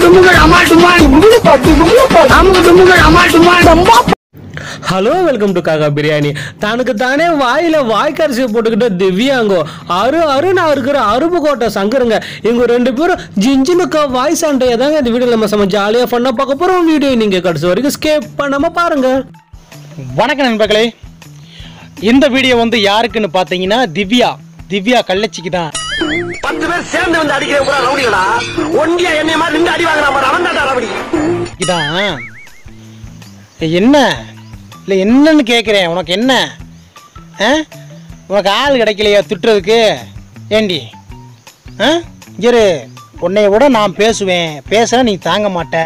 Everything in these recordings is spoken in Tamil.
ஹலோ வெல்கம் டு காக்கா பிரியாணி. தனக்கு தானே வாயில வாய்க்கரிசி போட்டுக்கிட்ட திவ்யாங்கோ அருணா இருக்கிற அருப்புக்கோட்டை சங்கருங்க. இவங்க ரெண்டு பேரும் ஜிஞ்சினுக்கா வாய் சண்டையை தாங்க இந்த வீடியோ நம்ம செம்ம ஜாலியாக பண்ண பார்க்க போகிறோம். வீடியோ நீங்கள் கடைசி வரைக்கும் ஸ்கிப் பண்ணாம பாருங்க. வணக்கம் நண்பர்களே, இந்த வீடியோ வந்து யாருக்குன்னு பார்த்தீங்கன்னா திவ்யா கள்ளச்சிக்கு தான். 10 பேர் சேர்ந்து வந்து அடிக்கிறேன் ரவுடிகளா, ஒன்றியா என்னைய மாதிரி நின்று அடி வாங்குறான் அவன் தான் ரவுடி. இதான் என்ன இல்லை என்னன்னு கேட்குறேன். உனக்கு என்ன உனக்கு ஆள் கிடைக்கலையா திட்டுறதுக்கு? ஏண்டி இரு, உன்னைய விட நான் பேசுவேன், பேசுனா நீ தாங்க மாட்ட.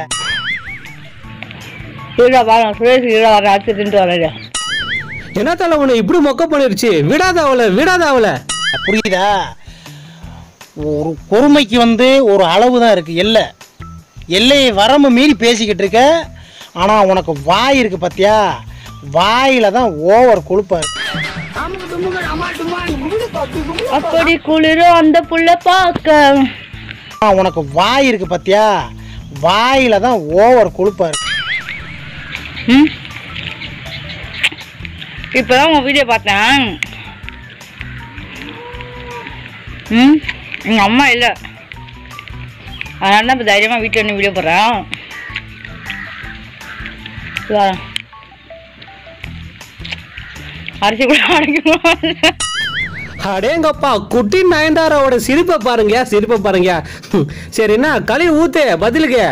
என்ன தலை உன்னை இப்படி மொக்க பண்ணிருச்சு? விடாத அவளை புரியுதா? ஒரு பொறுமைக்கு வந்து ஒரு அளவு தான் இருக்குது. எல்லையை வரம்பு மீறி பேசிக்கிட்டு இருக்க. ஆனால் உனக்கு வாய் இருக்கு பார்த்தியா, வாயில தான் ஓவர் கொழுப்பாரு. அப்படி குளிரும் அந்த புள்ள பார்க்க. உனக்கு வாய் இருக்கு பார்த்தியா, வாயில தான் ஓவர் கொழுப்பாரு. இப்பதான் உங்க வீடியோ பார்த்தேன். எங்க அம்மா இல்லை, அதனால தான் இப்போ தைரியமா வீட்டில் என்ன வீடியோ போடுறேன். அரிசி கூட அடைக்கணும். அடேங்கப்பா, குட்டி நயன்தாராவோட சிரிப்பை பாருங்க. சரி, என்ன களி ஊத்து பதிலுக்கு.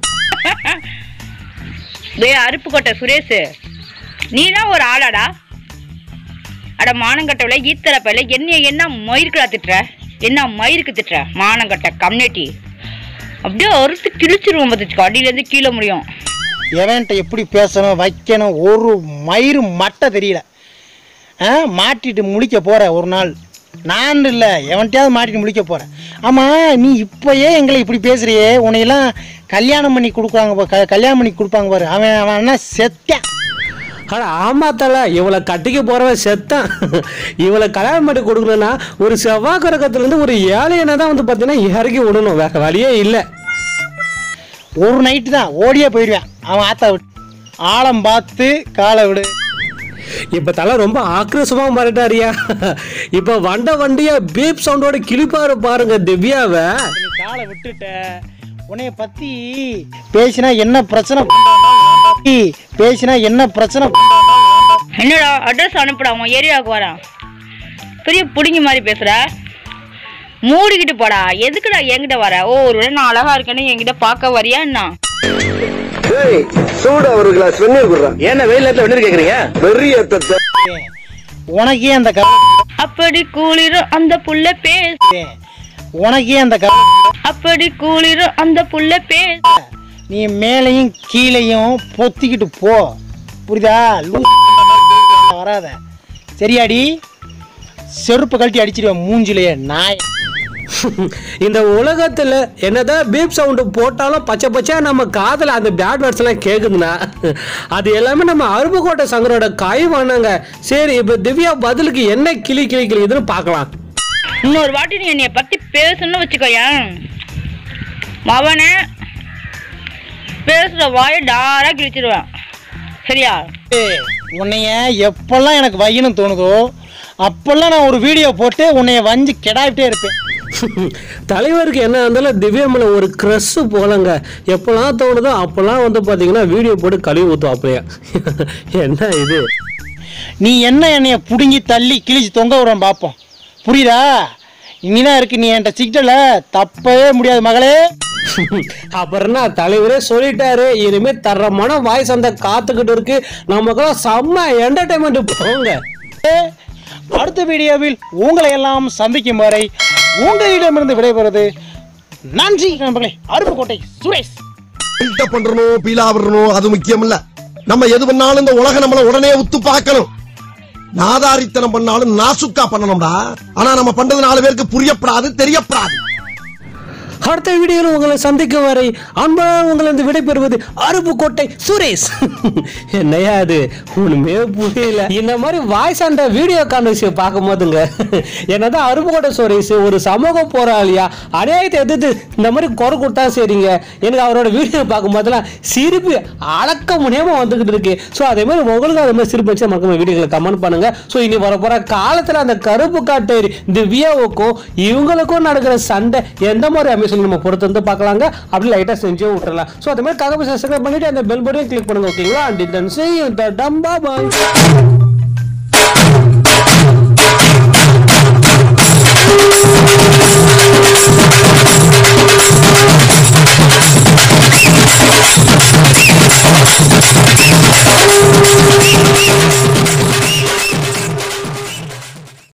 அருப்புக்கோட்டை சுரேஷ், நீ தான் ஒரு ஆளாடா? அட மானங்கட்டவில ஈத்தர பையில என்ன மயிர்க்குடா திட்டுற? என்ன மயிருக்கு திட்டுற? மானங்கட்ட கம்யூனிட்டி அப்படியே அறுத்து கிழிச்சிருவோம் பார்த்துச்சுக்கோ, அடியிலேருந்து கீழே முடியும். எவன்ட்ட எப்படி பேசணும் வைக்கணும் ஒரு மயிறு மட்டை தெரியல. மாட்டிட்டு முழிக்க போற ஒரு நாள். நான் இல்லை, எவன்ட்டையாவது மாட்டிட்டு முழிக்க போறேன். ஆமாம், நீ இப்போயே எங்களை இப்படி பேசுறியே, உன்னையெல்லாம் கல்யாணம் பண்ணி கொடுப்பாங்க பாரு. அவன் என்ன செத்தேன்? ஆமா தல, இவளை கட்டிக்க போறவன் செத்தான். இவளை கல்யாணம் பண்ணி கொடுக்கணும்னா ஒரு செவ்வாய் கிரகத்திலேருந்து ஒரு ஏழையனை தான் வந்து பார்த்தீங்கன்னா இறக்கி விடணும், வேற வழியே இல்லை. ஒரு நைட்டு தான் ஓடியே போயிடுவேன் அவன் ஆத்தா விட்டு. ஆழம் பார்த்து காலை விடு. இப்ப தலை ரொம்ப ஆக்ரோஷமா மாறிட்டாரியா. இப்ப வண்டியா பீப் சவுண்டோட கிளிப்பாரு பாருங்க திவ்யாவை. நீ காலை விட்டுட்ட, உன்னைய பத்தி பேசினா என்ன பிரச்சனை? என்னடா அட்ரஸ் அனுப்புடா, உன் ஏரியாவுக்கு வரான். பெரிய புடிங்கி மாதிரி பேசுற, மூடிக்கிட்டு போடா. எதுக்குடா என்கிட்ட வர? ஒருவேளை நான் அழகா இருக்கேன்னு என்கிட்ட பார்க்க வரியா என்ன? சூடா ஒரு கிளாஸ் வெந்நீர் குடுறா. என்ன வெயில்ல வெந்நீர் கேக்குறீங்க? பெரிய உனக்கே அந்த அப்படி குளிரும் அந்த புள்ள பேசு. உனக்கே அந்த அப்படி குளிரும் அந்த புள்ள பேசு. நீ மேலையும் கீழையும் பொத்திக்கிட்டு போ, புரியுதா? வராத சரியாடி? செருப்பு கழட்டி அடிச்சிருவேன் மூஞ்சிலேயே நாய். இந்த உலகத்துல என்னதான் பீப் சவுண்டு போட்டாலும் பச்சை நம்ம காதல அந்த பேட் வேர்ட்ஸ் எல்லாம் கேக்குதுன்னா அது எல்லாமே நம்ம அருப்புக்கோட்டை சங்கரோட கைவானாங்க. சரி, இப்ப திவ்யா பதிலுக்கு என்ன கிளிக்குதுன்னு பார்க்கலாம். இன்னொரு வாட்டி நீ என்னைய பத்தி பேசணும்னு வச்சுக்கோயேன், மவனே பேசுற வாயை டாரா கிழிச்சிருவேன், சரியா? உன்னைய எப்பெல்லாம் எனக்கு வையணும் தோணுதோ அப்பெல்லாம் நான் ஒரு வீடியோ போட்டு உன்னைய வஞ்சி கெடாவிட்டே இருப்பேன். தலைவருக்கு என்ன இருந்தாலும் திவ்யா மேல ஒரு கிரஷ் போலங்க. எப்பெல்லாம் தோணுதோ அப்பெல்லாம் வந்து பாத்தீங்கன்னா வீடியோ போட்டு கழுவி ஊத்தும். அப்படியே என்ன இது? நீ என்ன என்னைய புடுங்கி தள்ளி கிழிச்சு தொங்க விடுறோம் பார்ப்போம், புரியுதா? இனிதான் இருக்கு, நீ என்கிட்ட சிக்கல தப்பவே முடியாது மகளே. அப்புறம் தலைவரே சொல்லிட்டாரு, இனிமே தரமான வாய்ஸ் அந்த காத்துக்கிட்டு இருக்கு. நமக்கெல்லாம் செம்ம என்டர்டைன்மெண்ட். போங்க, அடுத்த வீடியோவில் உங்களை எல்லாம் சந்திக்கும் வரை உங்களிடமிருந்து விடைபெறுவது நன்றி நண்பர்களே. அருப்புக்கோட்டை சுரேஷ். பண்றணும் பீலா விடணும் அது முக்கியம் இல்ல. நம்ம எது பண்ணாலும் இந்த உலகம் நம்மள உடனே உத்து பார்க்கணும். நாதாரித்தனம் பண்ணாலும் நாசுக்கா பண்ணணும்டா. ஆனா நம்ம பண்றது 4 பேருக்கு புரியப்படாது, தெரியப்படாது. அடுத்த வீடியோவில் உங்களை சந்திக்கும் வரை அன்பாக உங்களை விடைபெறுவது அருப்புக்கோட்டை சுரேஷ். என்னையா அது ஒண்ணுமே புரியல. இந்த மாதிரி வாய்ஸ் அண்ட் வீடியோ கான்வர்சேஷன் பார்க்கும் போதுங்க என்னதான் அருப்புக்கோட்டை சுரேஷ் ஒரு சமூக போராளியா அநியாயத்தை எதிர்த்து இந்த மாதிரி குறை கொடுத்தா சரிங்க, எனக்கு அவரோட வீடியோ பார்க்கும் போதெல்லாம் சிரிப்பு அடக்க முடியாம வந்துகிட்டு இருக்கு. ஸோ அதே மாதிரி உங்களுக்கு அதே மாதிரி சிரிப்பு வச்சு மக்கள் வீடியோக்களை கமெண்ட் பண்ணுங்க. ஸோ இனி வரப்போற காலத்துல அந்த கருப்பு காட்டேரி திவ்யாவுக்கும் இவங்களுக்கும் நடக்கிற சண்டை எந்த மாதிரி அமைச்சு நம்ம பொறுத்து வந்து பார்க்கலாங்க. அப்படி லைட்டா செஞ்சு விட்டுறலாம். ஸோ அதே மாதிரி சப்ஸ்கிரைப் பண்ணிட்டு அந்த பெல் பட்டனை கிளிக் பண்ணுங்க. ஓகேங்களா? And then see you. Bye bye.